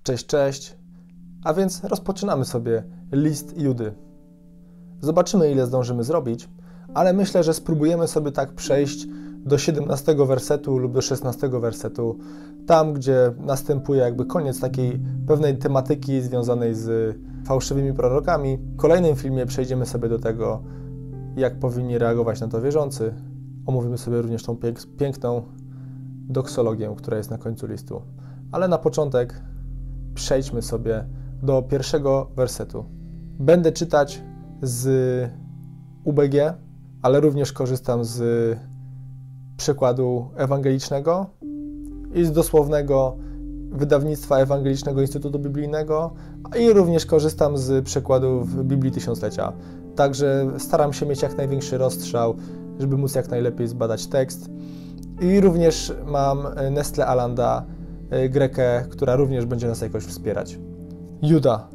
Cześć, cześć. A więc rozpoczynamy sobie list Judy. Zobaczymy, ile zdążymy zrobić, ale myślę, że spróbujemy sobie tak przejść do 17 wersetu lub do 16 wersetu, tam, gdzie następuje jakby koniec takiej pewnej tematyki związanej z fałszywymi prorokami. W kolejnym filmie przejdziemy sobie do tego, jak powinni reagować na to wierzący. Omówimy sobie również tą piękną doksologię, która jest na końcu listu. Ale na początek przejdźmy sobie do pierwszego wersetu. Będę czytać z UBG, ale również korzystam z przykładu ewangelicznego i z dosłownego wydawnictwa Ewangelicznego Instytutu Biblijnego i również korzystam z przykładów Biblii Tysiąclecia. Także staram się mieć jak największy rozstrzał, żeby móc jak najlepiej zbadać tekst. I również mam Nestle Alanda, Grekę, która również będzie nas jakoś wspierać. Juda,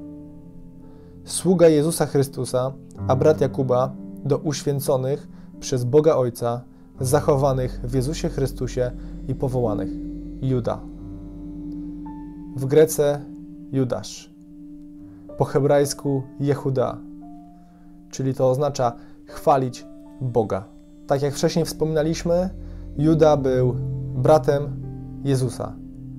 sługa Jezusa Chrystusa, a brat Jakuba, do uświęconych przez Boga Ojca, zachowanych w Jezusie Chrystusie i powołanych. Juda. W Grece Judasz. Po hebrajsku Jehuda, czyli to oznacza chwalić Boga. Tak jak wcześniej wspominaliśmy, Juda był bratem Jezusa.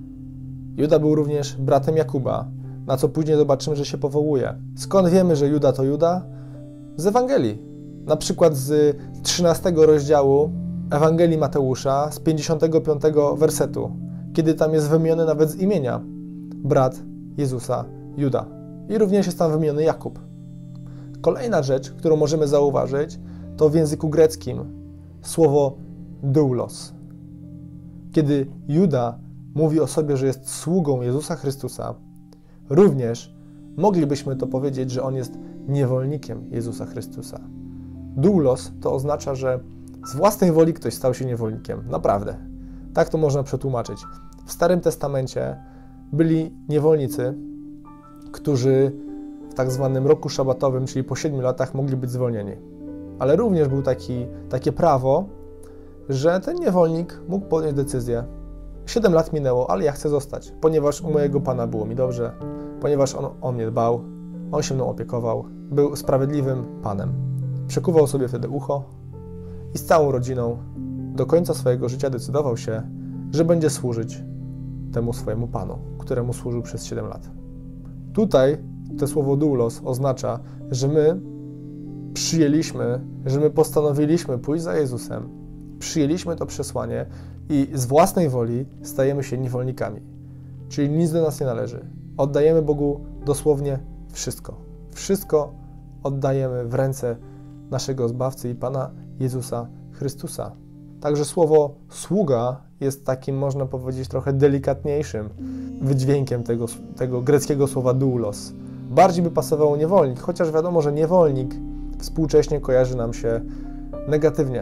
Juda był również bratem Jakuba, na co później zobaczymy, że się powołuje. Skąd wiemy, że Juda to Juda? Z Ewangelii. Na przykład z 13 rozdziału Ewangelii Mateusza, z 55 wersetu, kiedy tam jest wymieniony nawet z imienia brat Jezusa, Juda. I również jest tam wymieniony Jakub. Kolejna rzecz, którą możemy zauważyć, to w języku greckim słowo doulos. Kiedy Juda mówi o sobie, że jest sługą Jezusa Chrystusa, również moglibyśmy to powiedzieć, że on jest niewolnikiem Jezusa Chrystusa. Doulos to oznacza, że z własnej woli ktoś stał się niewolnikiem. Naprawdę. Tak to można przetłumaczyć. W Starym Testamencie byli niewolnicy, którzy w tak zwanym roku szabatowym, czyli po 7 latach, mogli być zwolnieni. Ale również był takie prawo, że ten niewolnik mógł podjąć decyzję. 7 lat minęło, ale ja chcę zostać, ponieważ u mojego Pana było mi dobrze, ponieważ on o mnie dbał, on się mną opiekował, był sprawiedliwym Panem. Przekuwał sobie wtedy ucho i z całą rodziną do końca swojego życia decydował się, że będzie służyć temu swojemu Panu, któremu służył przez 7 lat. Tutaj to słowo doulos oznacza, że my przyjęliśmy, że my postanowiliśmy pójść za Jezusem, przyjęliśmy to przesłanie i z własnej woli stajemy się niewolnikami. Czyli nic do nas nie należy. Oddajemy Bogu dosłownie wszystko. Wszystko oddajemy w ręce naszego Zbawcy i Pana Jezusa Chrystusa. Także słowo sługa jest takim, można powiedzieć, trochę delikatniejszym wydźwiękiem tego greckiego słowa doulos. Bardziej by pasowało niewolnik, chociaż wiadomo, że niewolnik współcześnie kojarzy nam się negatywnie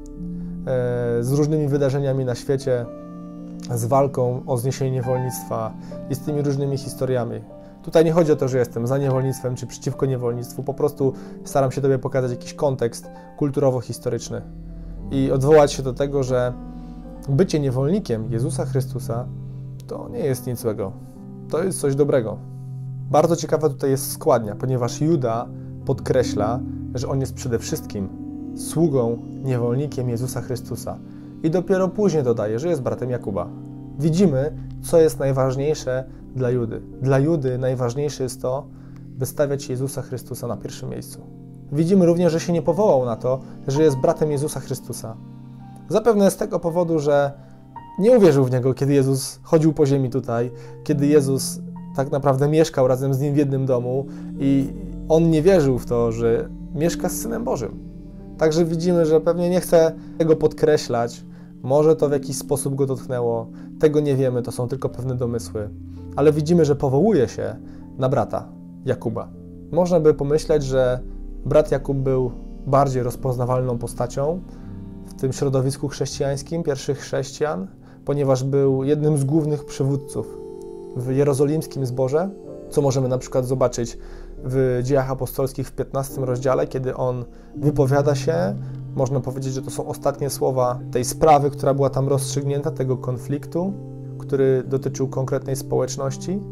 z różnymi wydarzeniami na świecie, z walką o zniesienie niewolnictwa i z tymi różnymi historiami. Tutaj nie chodzi o to, że jestem za niewolnictwem czy przeciwko niewolnictwu, po prostu staram się Tobie pokazać jakiś kontekst kulturowo-historyczny i odwołać się do tego, że bycie niewolnikiem Jezusa Chrystusa to nie jest nic złego, to jest coś dobrego. Bardzo ciekawa tutaj jest składnia, ponieważ Juda podkreśla, że on jest przede wszystkim sługą, niewolnikiem Jezusa Chrystusa. I dopiero później dodaje, że jest bratem Jakuba. Widzimy, co jest najważniejsze dla Judy. Dla Judy najważniejsze jest to, by stawiać Jezusa Chrystusa na pierwszym miejscu. Widzimy również, że się nie powołał na to, że jest bratem Jezusa Chrystusa. Zapewne z tego powodu, że nie uwierzył w Niego, kiedy Jezus chodził po ziemi tutaj, kiedy Jezus tak naprawdę mieszkał razem z Nim w jednym domu i On nie wierzył w to, że mieszka z Synem Bożym. Także widzimy, że pewnie nie chce tego podkreślać, może to w jakiś sposób go dotknęło, tego nie wiemy, to są tylko pewne domysły, ale widzimy, że powołuje się na brata Jakuba. Można by pomyśleć, że brat Jakub był bardziej rozpoznawalną postacią w tym środowisku chrześcijańskim, pierwszych chrześcijan, ponieważ był jednym z głównych przywódców w jerozolimskim zborze, co możemy na przykład zobaczyć w Dziejach Apostolskich w 15 rozdziale, kiedy on wypowiada się, można powiedzieć, że to są ostatnie słowa tej sprawy, która była tam rozstrzygnięta, tego konfliktu, który dotyczył konkretnej społeczności.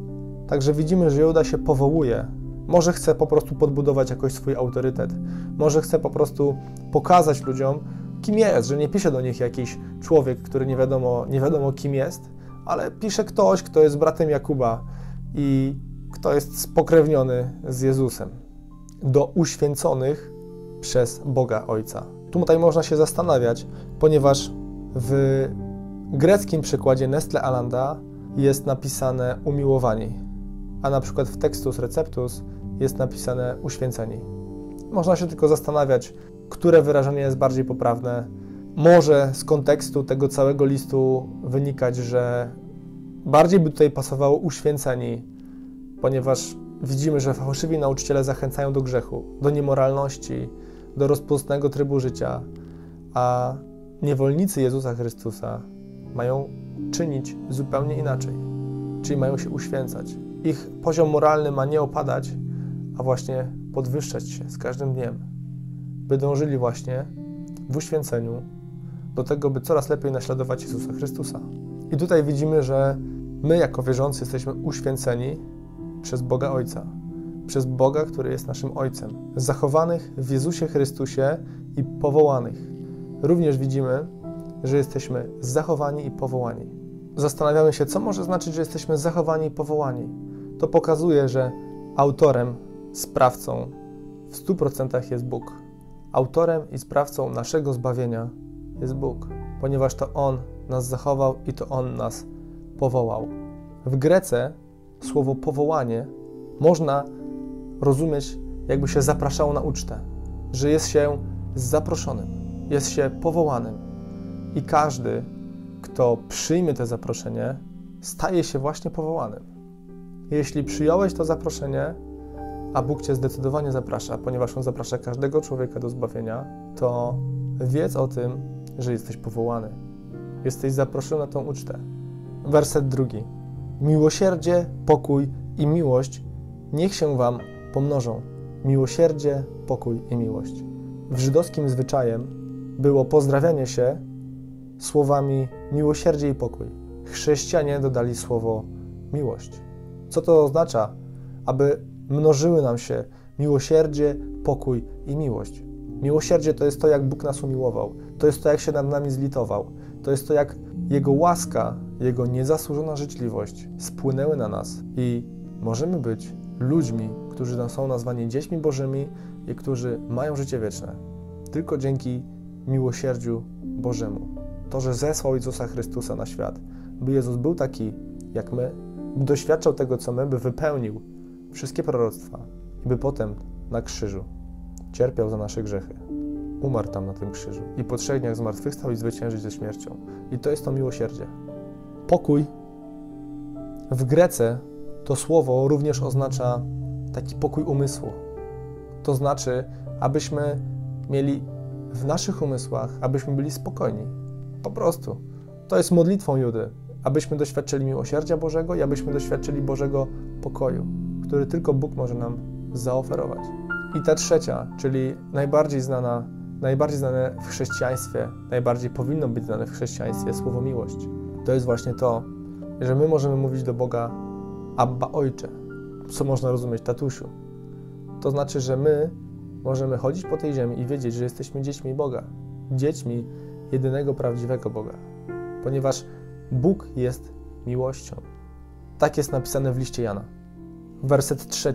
Także widzimy, że Juda się powołuje. Może chce po prostu podbudować jakoś swój autorytet. Może chce po prostu pokazać ludziom, kim jest, że nie pisze do nich jakiś człowiek, który nie wiadomo kim jest, ale pisze ktoś, kto jest bratem Jakuba i kto jest spokrewniony z Jezusem. Do uświęconych przez Boga Ojca. Tutaj można się zastanawiać, ponieważ w greckim przykładzie Nestle Alanda jest napisane umiłowani, a na przykład w Textus Receptus jest napisane uświęceni. Można się tylko zastanawiać, które wyrażenie jest bardziej poprawne. Może z kontekstu tego całego listu wynikać, że bardziej by tutaj pasowało uświęceni, ponieważ widzimy, że fałszywi nauczyciele zachęcają do grzechu, do niemoralności, do rozpustnego trybu życia, a niewolnicy Jezusa Chrystusa mają czynić zupełnie inaczej, czyli mają się uświęcać. Ich poziom moralny ma nie opadać, a właśnie podwyższać się z każdym dniem, by dążyli właśnie w uświęceniu do tego, by coraz lepiej naśladować Jezusa Chrystusa. I tutaj widzimy, że my jako wierzący jesteśmy uświęceni przez Boga Ojca, przez Boga, który jest naszym Ojcem, zachowanych w Jezusie Chrystusie i powołanych. Również widzimy, że jesteśmy zachowani i powołani. Zastanawiamy się, co może znaczyć, że jesteśmy zachowani i powołani. To pokazuje, że autorem, sprawcą w 100% jest Bóg. Autorem i sprawcą naszego zbawienia jest Bóg, ponieważ to On nas zachował i to On nas powołał. W Grece słowo powołanie można rozumieć, jakby się zapraszało na ucztę, że jest się zaproszonym, jest się powołanym i każdy, kto przyjmie to zaproszenie, staje się właśnie powołanym. Jeśli przyjąłeś to zaproszenie, a Bóg Cię zdecydowanie zaprasza, ponieważ On zaprasza każdego człowieka do zbawienia, to wiedz o tym, że jesteś powołany. Jesteś zaproszony na tą ucztę. Werset 2. Miłosierdzie, pokój i miłość niech się Wam pomnożą. Miłosierdzie, pokój i miłość. W żydowskim zwyczajem było pozdrawianie się słowami miłosierdzie i pokój. Chrześcijanie dodali słowo miłość. Co to oznacza? Aby mnożyły nam się miłosierdzie, pokój i miłość. Miłosierdzie to jest to, jak Bóg nas umiłował. To jest to, jak się nad nami zlitował. To jest to, jak Jego łaska, Jego niezasłużona życzliwość spłynęły na nas i możemy być ludźmi, którzy są nazwani dziećmi Bożymi i którzy mają życie wieczne. Tylko dzięki miłosierdziu Bożemu. To, że zesłał Jezusa Chrystusa na świat, by Jezus był taki jak my, by doświadczał tego, co my, by wypełnił wszystkie proroctwa i by potem na krzyżu cierpiał za nasze grzechy. Umarł tam na tym krzyżu i po 3 dniach zmartwychwstał i zwyciężył ze śmiercią. I to jest to miłosierdzie. Pokój w Grece to słowo również oznacza taki pokój umysłu. To znaczy, abyśmy mieli w naszych umysłach, abyśmy byli spokojni. Po prostu. To jest modlitwą Judy, abyśmy doświadczyli miłosierdzia Bożego i abyśmy doświadczyli Bożego pokoju, który tylko Bóg może nam zaoferować. I ta trzecia, czyli najbardziej znane w chrześcijaństwie, najbardziej powinno być znane w chrześcijaństwie słowo miłość. To jest właśnie to, że my możemy mówić do Boga Abba Ojcze, co można rozumieć tatusiu. To znaczy, że my możemy chodzić po tej ziemi i wiedzieć, że jesteśmy dziećmi Boga, dziećmi jedynego prawdziwego Boga, ponieważ Bóg jest miłością. Tak jest napisane w liście Jana. Werset 3.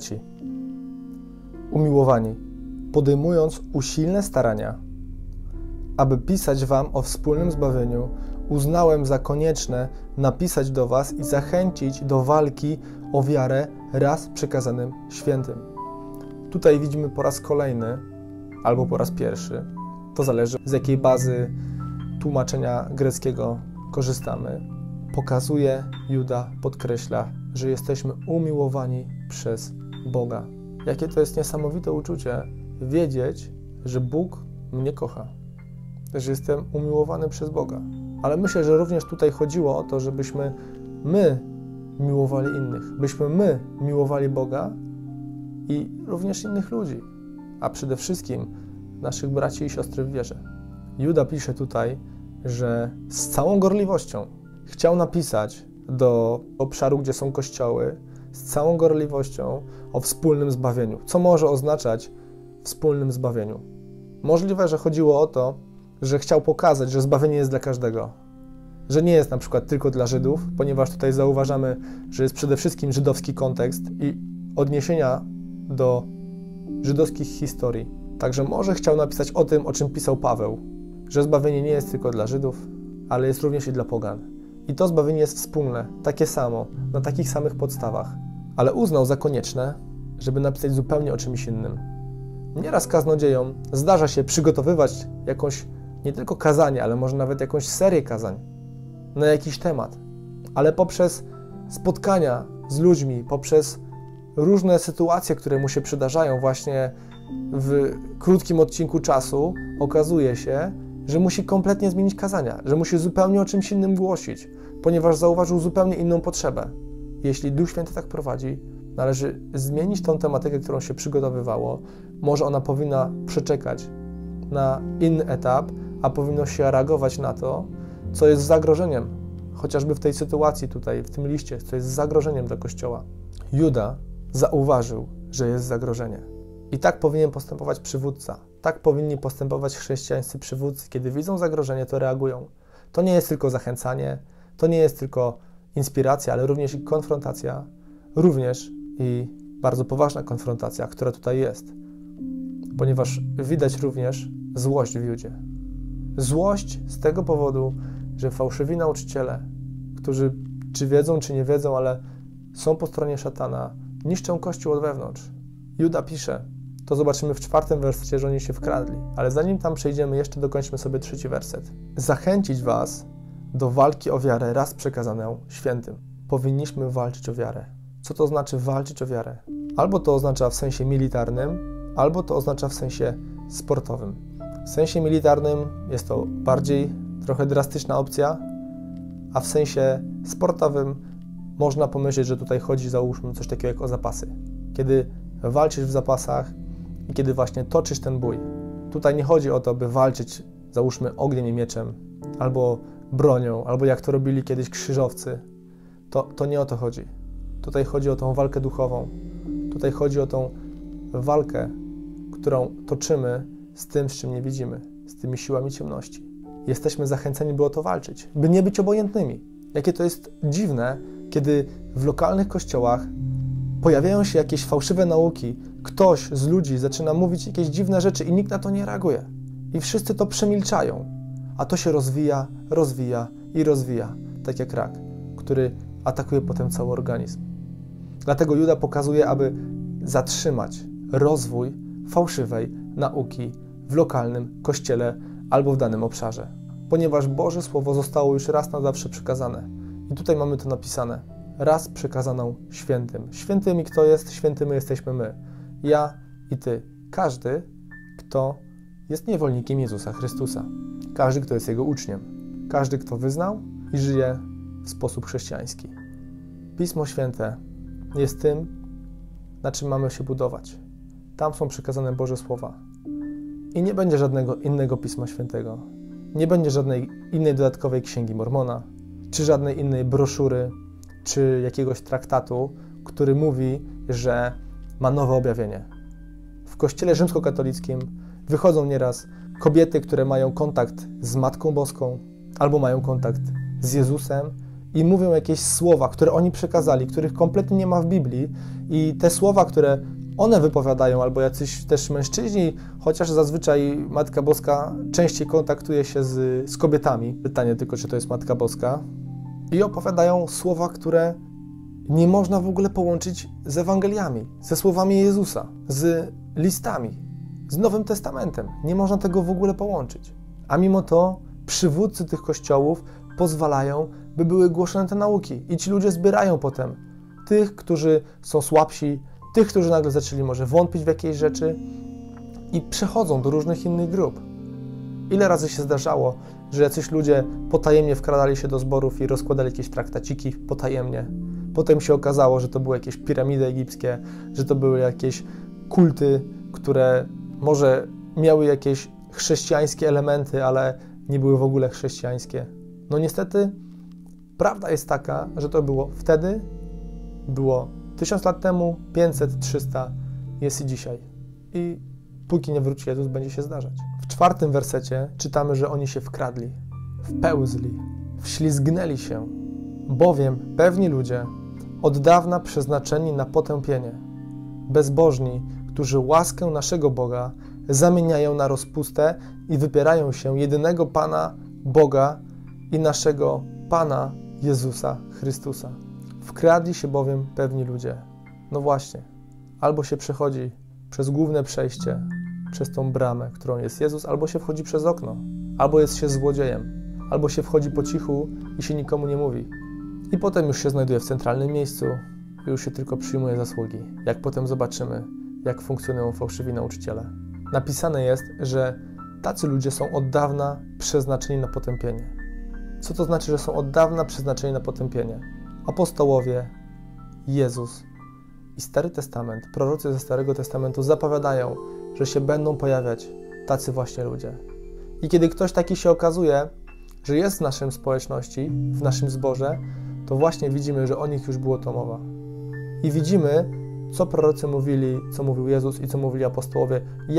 Umiłowani, podejmując usilne starania, aby pisać Wam o wspólnym zbawieniu, uznałem za konieczne napisać do Was i zachęcić do walki o wiarę raz przekazanym świętym. Tutaj widzimy po raz kolejny, albo po raz pierwszy, to zależy z jakiej bazy tłumaczenia greckiego korzystamy, pokazuje, Juda podkreśla, że jesteśmy umiłowani przez Boga. Jakie to jest niesamowite uczucie wiedzieć, że Bóg mnie kocha, że jestem umiłowany przez Boga. Ale myślę, że również tutaj chodziło o to, żebyśmy my miłowali innych, byśmy my miłowali Boga i również innych ludzi, a przede wszystkim naszych braci i siostry w wierze. Juda pisze tutaj, że z całą gorliwością chciał napisać do obszaru, gdzie są kościoły, z całą gorliwością o wspólnym zbawieniu. Co może oznaczać wspólnym zbawieniu? Możliwe, że chodziło o to, że chciał pokazać, że zbawienie jest dla każdego. Że nie jest na przykład tylko dla Żydów, ponieważ tutaj zauważamy, że jest przede wszystkim żydowski kontekst i odniesienia do żydowskich historii. Także może chciał napisać o tym, o czym pisał Paweł, że zbawienie nie jest tylko dla Żydów, ale jest również i dla pogan. I to zbawienie jest wspólne, takie samo, na takich samych podstawach. Ale uznał za konieczne, żeby napisać zupełnie o czymś innym. Nieraz kaznodziejom zdarza się przygotowywać jakąś, nie tylko kazanie, ale może nawet jakąś serię kazań na jakiś temat. Ale poprzez spotkania z ludźmi, poprzez różne sytuacje, które mu się przydarzają właśnie w krótkim odcinku czasu, okazuje się, że musi kompletnie zmienić kazania, że musi zupełnie o czymś innym głosić, ponieważ zauważył zupełnie inną potrzebę. Jeśli Duch Święty tak prowadzi, należy zmienić tą tematykę, którą się przygotowywało. Może ona powinna przeczekać na inny etap, a powinno się reagować na to, co jest zagrożeniem, chociażby w tej sytuacji tutaj, w tym liście, co jest zagrożeniem dla Kościoła. Juda zauważył, że jest zagrożenie. I tak powinien postępować przywódca. Tak powinni postępować chrześcijańscy przywódcy. Kiedy widzą zagrożenie, to reagują. To nie jest tylko zachęcanie, to nie jest tylko inspiracja, ale również i konfrontacja. Również i bardzo poważna konfrontacja, która tutaj jest. Ponieważ widać również złość w Judzie. Złość z tego powodu, że fałszywi nauczyciele, którzy czy wiedzą, czy nie wiedzą, ale są po stronie szatana, niszczą Kościół od wewnątrz. Juda pisze, to zobaczymy w 4 wersecie, że oni się wkradli. Ale zanim tam przejdziemy, jeszcze dokończmy sobie 3 werset. Zachęcić was do walki o wiarę raz przekazaną świętym. Powinniśmy walczyć o wiarę. Co to znaczy walczyć o wiarę? Albo to oznacza w sensie militarnym, albo to oznacza w sensie sportowym. W sensie militarnym jest to bardziej trochę drastyczna opcja, a w sensie sportowym można pomyśleć, że tutaj chodzi, załóżmy, coś takiego jak o zapasy. Kiedy walczysz w zapasach i kiedy właśnie toczysz ten bój. Tutaj nie chodzi o to, by walczyć, załóżmy, ogniem i mieczem, albo bronią, albo jak to robili kiedyś krzyżowcy. To nie o to chodzi. Tutaj chodzi o tą walkę duchową. Tutaj chodzi o tą walkę, którą toczymy z tym, z czym nie widzimy, z tymi siłami ciemności. Jesteśmy zachęceni, by o to walczyć, by nie być obojętnymi. Jakie to jest dziwne, kiedy w lokalnych kościołach pojawiają się jakieś fałszywe nauki, ktoś z ludzi zaczyna mówić jakieś dziwne rzeczy i nikt na to nie reaguje. I wszyscy to przemilczają, a to się rozwija, rozwija i rozwija, tak jak rak, który atakuje potem cały organizm. Dlatego Juda pokazuje, aby zatrzymać rozwój fałszywej nauki w lokalnym kościele albo w danym obszarze. Ponieważ Boże Słowo zostało już raz na zawsze przekazane. I tutaj mamy to napisane. Raz przekazaną świętym. Świętymi kto jest? Świętymi jesteśmy my. Ja i ty. Każdy, kto jest niewolnikiem Jezusa Chrystusa. Każdy, kto jest Jego uczniem. Każdy, kto wyznał i żyje w sposób chrześcijański. Pismo Święte jest tym, na czym mamy się budować. Tam są przekazane Boże Słowa. I nie będzie żadnego innego Pisma Świętego. Nie będzie żadnej innej dodatkowej Księgi Mormona, czy żadnej innej broszury, czy jakiegoś traktatu, który mówi, że ma nowe objawienie. W Kościele rzymskokatolickim wychodzą nieraz kobiety, które mają kontakt z Matką Boską albo mają kontakt z Jezusem i mówią jakieś słowa, które oni przekazali, których kompletnie nie ma w Biblii i te słowa, które one wypowiadają, albo jacyś też mężczyźni, chociaż zazwyczaj Matka Boska częściej kontaktuje się z kobietami. Pytanie tylko, czy to jest Matka Boska. I opowiadają słowa, które nie można w ogóle połączyć z Ewangeliami, ze słowami Jezusa, z listami, z Nowym Testamentem. Nie można tego w ogóle połączyć. A mimo to przywódcy tych kościołów pozwalają, by były głoszone te nauki. I ci ludzie zbierają potem tych, którzy są słabsi, tych, którzy nagle zaczęli może wątpić w jakieś rzeczy i przechodzą do różnych innych grup. Ile razy się zdarzało, że jacyś ludzie potajemnie wkradali się do zborów i rozkładali jakieś traktaciki potajemnie. Potem się okazało, że to były jakieś piramidy egipskie, że to były jakieś kulty, które może miały jakieś chrześcijańskie elementy, ale nie były w ogóle chrześcijańskie. No niestety prawda jest taka, że to było wtedy, było 1000 lat temu, 500, 300, jest i dzisiaj. I póki nie wróci Jezus, będzie się zdarzać. W 4 wersecie czytamy, że oni się wkradli, wpełzli, wślizgnęli się, bowiem pewni ludzie, od dawna przeznaczeni na potępienie, bezbożni, którzy łaskę naszego Boga zamieniają na rozpustę i wypierają się jedynego Pana Boga i naszego Pana Jezusa Chrystusa. Wkradli się bowiem pewni ludzie. No właśnie, albo się przechodzi przez główne przejście, przez tą bramę, którą jest Jezus, albo się wchodzi przez okno, albo jest się złodziejem, albo się wchodzi po cichu i się nikomu nie mówi. I potem już się znajduje w centralnym miejscu i już się tylko przyjmuje zasługi. Jak potem zobaczymy, jak funkcjonują fałszywi nauczyciele. Napisane jest, że tacy ludzie są od dawna przeznaczeni na potępienie. Co to znaczy, że są od dawna przeznaczeni na potępienie? Apostołowie, Jezus i Stary Testament, prorocy ze Starego Testamentu zapowiadają, że się będą pojawiać tacy właśnie ludzie. I kiedy ktoś taki się okazuje, że jest w naszej społeczności, w naszym zborze, to właśnie widzimy, że o nich już było to mowa. I widzimy, co prorocy mówili, co mówił Jezus i co mówili apostołowie,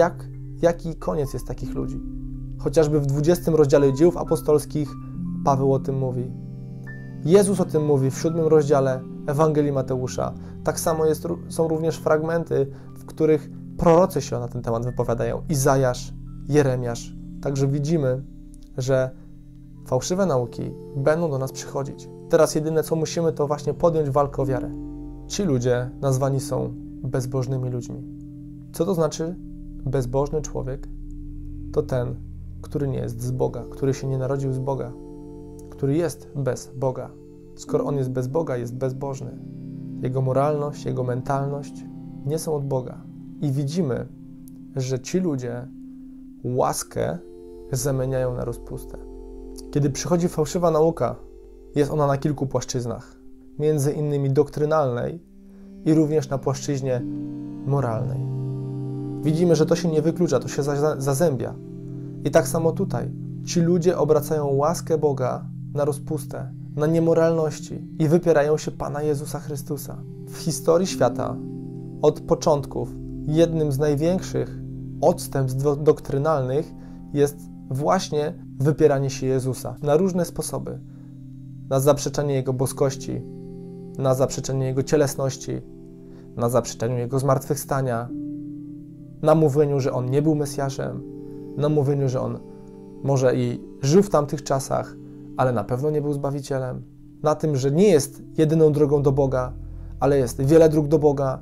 jaki koniec jest takich ludzi. Chociażby w 20 rozdziale Dziejów Apostolskich Paweł o tym mówi. Jezus o tym mówi w 7 rozdziale Ewangelii Mateusza. Tak samo są również fragmenty, w których prorocy się na ten temat wypowiadają. Izajasz, Jeremiasz. Także widzimy, że fałszywe nauki będą do nas przychodzić. Teraz jedyne, co musimy, to właśnie podjąć walkę o wiarę. Ci ludzie nazwani są bezbożnymi ludźmi. Co to znaczy bezbożny człowiek? To ten, który nie jest z Boga, który się nie narodził z Boga, który jest bez Boga. Skoro on jest bez Boga, jest bezbożny. Jego moralność, jego mentalność nie są od Boga. I widzimy, że ci ludzie łaskę zamieniają na rozpustę. Kiedy przychodzi fałszywa nauka, jest ona na kilku płaszczyznach, między innymi doktrynalnej i również na płaszczyźnie moralnej. Widzimy, że to się nie wyklucza, to się zazębia. I tak samo tutaj. Ci ludzie obracają łaskę Boga na rozpustę, na niemoralności i wypierają się Pana Jezusa Chrystusa. W historii świata od początków jednym z największych odstępstw doktrynalnych jest właśnie wypieranie się Jezusa na różne sposoby. Na zaprzeczenie Jego boskości, na zaprzeczenie Jego cielesności, na zaprzeczeniu Jego zmartwychwstania, na mówieniu, że On nie był Mesjaszem, na mówieniu, że On może i żył w tamtych czasach, ale na pewno nie był Zbawicielem, na tym, że nie jest jedyną drogą do Boga, ale jest wiele dróg do Boga,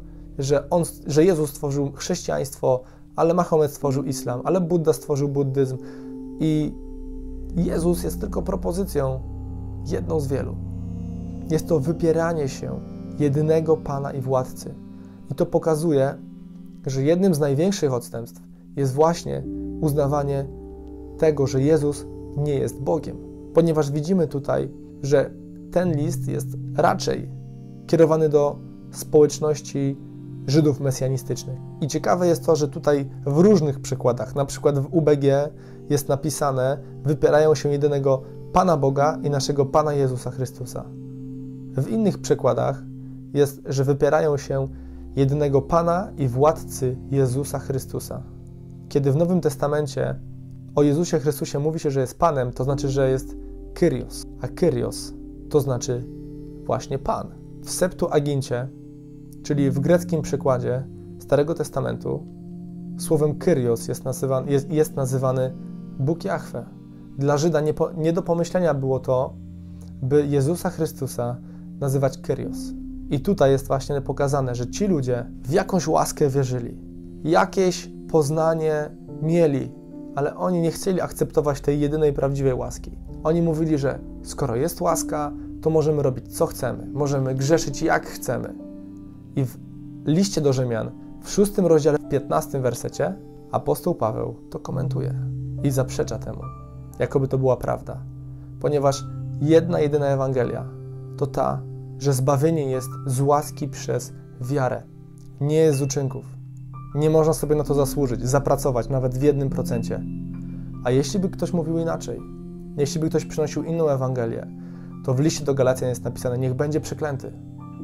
że Jezus stworzył chrześcijaństwo, ale Mahomet stworzył islam, ale Budda stworzył buddyzm i Jezus jest tylko propozycją, jedną z wielu. Jest to wypieranie się jedynego Pana i Władcy. I to pokazuje, że jednym z największych odstępstw jest właśnie uznawanie tego, że Jezus nie jest Bogiem. Ponieważ widzimy tutaj, że ten list jest raczej kierowany do społeczności Żydów mesjanistycznych. I ciekawe jest to, że tutaj w różnych przykładach, na przykład w UBG jest napisane: wypierają się jedynego Pana Boga i naszego Pana Jezusa Chrystusa. W innych przykładach jest, że wypierają się jedynego Pana i Władcy Jezusa Chrystusa. Kiedy w Nowym Testamencie o Jezusie Chrystusie mówi się, że jest Panem, to znaczy, że jest Kyrios, a Kyrios to znaczy właśnie Pan. W Septuagincie, czyli w greckim przykładzie Starego Testamentu, słowem Kyrios jest nazywany Bóg Jahwe. Dla Żyda nie do pomyślenia było to, by Jezusa Chrystusa nazywać Kyrios. I tutaj jest właśnie pokazane, że ci ludzie w jakąś łaskę wierzyli, jakieś poznanie mieli, ale oni nie chcieli akceptować tej jedynej prawdziwej łaski. Oni mówili, że skoro jest łaska, to możemy robić co chcemy, możemy grzeszyć jak chcemy. I w liście do Rzymian, w 6 rozdziale, w 15 wersecie, apostoł Paweł to komentuje i zaprzecza temu, jakoby to była prawda. Ponieważ jedyna Ewangelia to ta, że zbawienie jest z łaski przez wiarę, nie jest z uczynków. Nie można sobie na to zasłużyć, zapracować nawet w 1%. A jeśli by ktoś mówił inaczej, jeśli by ktoś przynosił inną Ewangelię, to w liście do Galacjan jest napisane: niech będzie przeklęty.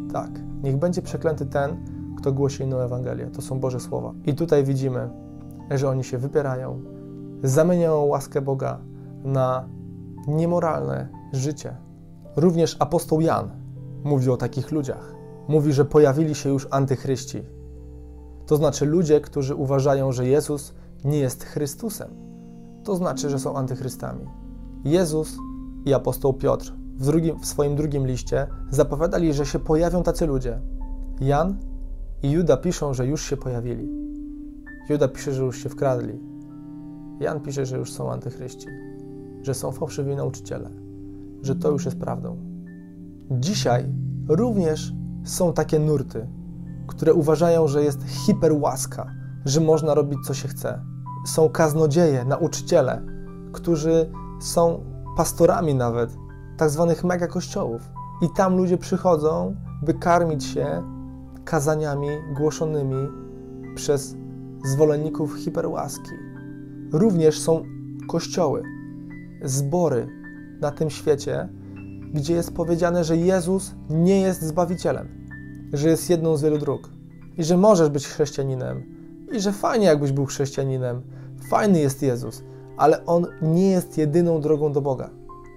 Tak, niech będzie przeklęty ten, kto głosi inną Ewangelię. To są Boże słowa. I tutaj widzimy, że oni się wypierają, zamieniają łaskę Boga na niemoralne życie. Również apostoł Jan mówi o takich ludziach. Mówi, że pojawili się już antychryści. To znaczy ludzie, którzy uważają, że Jezus nie jest Chrystusem. To znaczy, że są antychrystami. Jezus i apostoł Piotr w swoim drugim liście zapowiadali, że się pojawią tacy ludzie. Jan i Juda piszą, że już się pojawili. Juda pisze, że już się wkradli. Jan pisze, że już są antychryści, że są fałszywi nauczyciele, że to już jest prawdą. Dzisiaj również są takie nurty, które uważają, że jest hiperłaska, że można robić co się chce. Są kaznodzieje, nauczyciele, którzy są pastorami nawet tak zwanych mega kościołów. I tam ludzie przychodzą, by karmić się kazaniami głoszonymi przez zwolenników hiperłaski. Również są kościoły, zbory na tym świecie, gdzie jest powiedziane, że Jezus nie jest Zbawicielem, że jest jedną z wielu dróg i że możesz być chrześcijaninem i że fajnie jakbyś był chrześcijaninem, fajny jest Jezus, ale On nie jest jedyną drogą do Boga.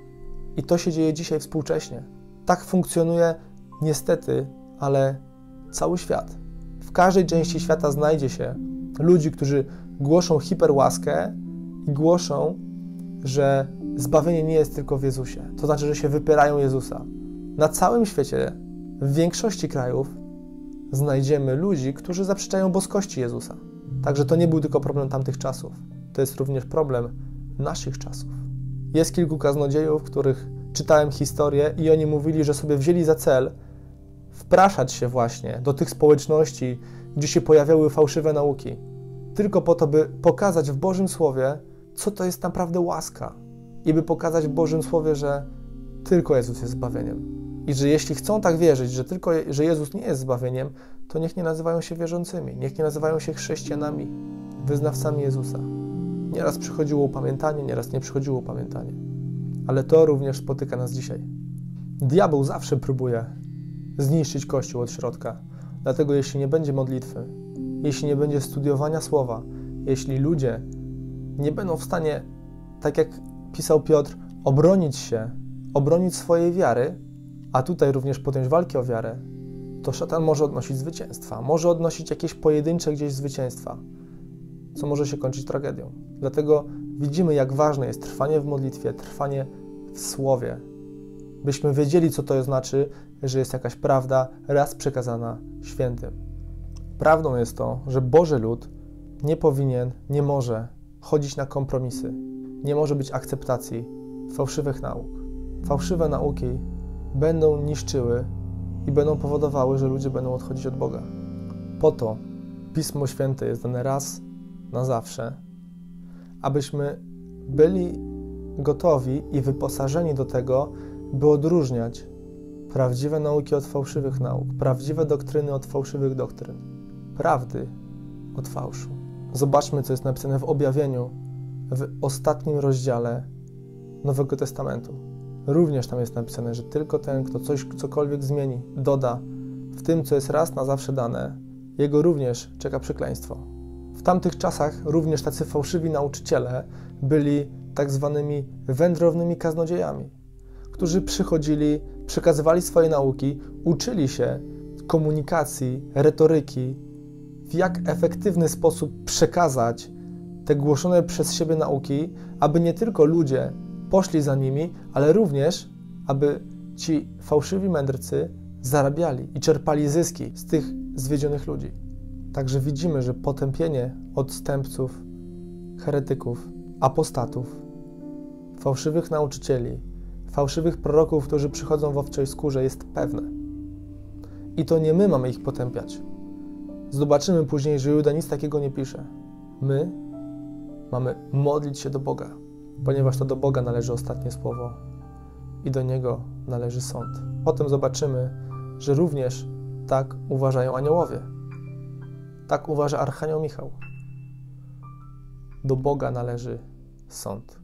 I to się dzieje dzisiaj współcześnie. Tak funkcjonuje niestety, ale cały świat. W każdej części świata znajdzie się ludzi, którzy głoszą hiperłaskę i głoszą, że zbawienie nie jest tylko w Jezusie. To znaczy, że się wypierają Jezusa. Na całym świecie, w większości krajów znajdziemy ludzi, którzy zaprzeczają boskości Jezusa. Także to nie był tylko problem tamtych czasów. To jest również problem naszych czasów. Jest kilku kaznodziejów, których czytałem historię i oni mówili, że sobie wzięli za cel wpraszać się właśnie do tych społeczności, gdzie się pojawiały fałszywe nauki. Tylko po to, by pokazać w Bożym Słowie, co to jest naprawdę łaska. I by pokazać w Bożym Słowie, że tylko Jezus jest zbawieniem. I że jeśli chcą tak wierzyć, że Jezus nie jest zbawieniem, to niech nie nazywają się wierzącymi, niech nie nazywają się chrześcijanami, wyznawcami Jezusa. Nieraz przychodziło upamiętanie, nieraz nie przychodziło upamiętanie. Ale to również spotyka nas dzisiaj. Diabeł zawsze próbuje zniszczyć Kościół od środka. Dlatego jeśli nie będzie modlitwy, jeśli nie będzie studiowania Słowa, jeśli ludzie nie będą w stanie, tak jak pisał Piotr, obronić się, obronić swojej wiary, a tutaj również podjąć walkę o wiarę, to szatan może odnosić zwycięstwa, może odnosić jakieś pojedyncze gdzieś zwycięstwa, co może się kończyć tragedią. Dlatego widzimy, jak ważne jest trwanie w modlitwie, trwanie w Słowie, byśmy wiedzieli, co to znaczy, że jest jakaś prawda raz przekazana świętym. Prawdą jest to, że Boży lud nie powinien, nie może chodzić na kompromisy, nie może być akceptacji fałszywych nauk. Fałszywe nauki będą niszczyły i będą powodowały, że ludzie będą odchodzić od Boga. Po to Pismo Święte jest dane raz na zawsze, abyśmy byli gotowi i wyposażeni do tego, by odróżniać prawdziwe nauki od fałszywych nauk, prawdziwe doktryny od fałszywych doktryn, prawdy od fałszu. Zobaczmy, co jest napisane w Objawieniu, w ostatnim rozdziale Nowego Testamentu. Również tam jest napisane, że tylko ten, kto cokolwiek zmieni, doda w tym, co jest raz na zawsze dane, jego również czeka przekleństwo. W tamtych czasach również tacy fałszywi nauczyciele byli tak zwanymi wędrownymi kaznodziejami, którzy przychodzili, przekazywali swoje nauki, uczyli się komunikacji, retoryki, w jak efektywny sposób przekazać te głoszone przez siebie nauki, aby nie tylko ludzie poszli za nimi, ale również, aby ci fałszywi mędrcy zarabiali i czerpali zyski z tych zwiedzionych ludzi. Także widzimy, że potępienie odstępców, heretyków, apostatów, fałszywych nauczycieli, fałszywych proroków, którzy przychodzą w owczej skórze, jest pewne. I to nie my mamy ich potępiać. Zobaczymy później, że Juda nic takiego nie pisze. My mamy modlić się do Boga, ponieważ to do Boga należy ostatnie słowo i do Niego należy sąd. Potem zobaczymy, że również tak uważają aniołowie. Tak uważa Archanioł Michał. Do Boga należy sąd.